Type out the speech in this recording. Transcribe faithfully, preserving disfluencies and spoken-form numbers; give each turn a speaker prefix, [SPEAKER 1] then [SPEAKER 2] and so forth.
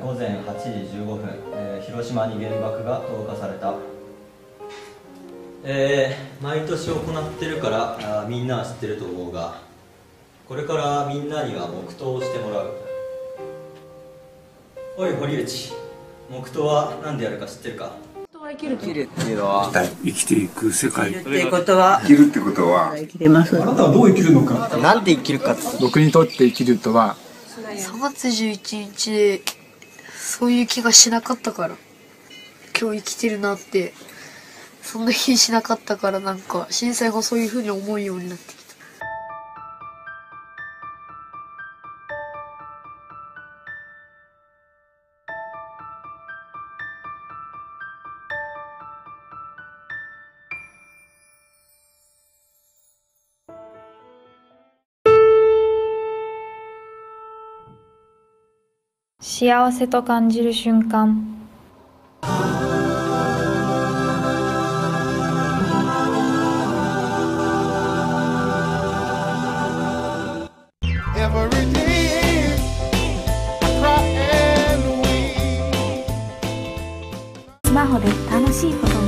[SPEAKER 1] ごぜんはちじじゅうごふん、えー、広島に原爆が投下された。えー、毎年行ってるからあみんなは知ってると思うが、これからみんなには黙祷をしてもらう。おい堀内、黙祷は何でやるか知ってるか？
[SPEAKER 2] 生きるっていうのは
[SPEAKER 3] 生きていく世界。
[SPEAKER 2] 生きるってことは
[SPEAKER 3] 生きるってことは
[SPEAKER 2] 生きてます。
[SPEAKER 4] あなたはどう生きるのか。
[SPEAKER 2] なんで生きるか。
[SPEAKER 4] 僕にとって生きるとは
[SPEAKER 5] さんがつじゅういちにちでそういう気がしなかったから、今日生きてるなってそんな気しなかったから、なんか震災後そういう風に思うようになってきた。
[SPEAKER 6] 幸せと感じる瞬間。
[SPEAKER 7] スマホで楽しいこと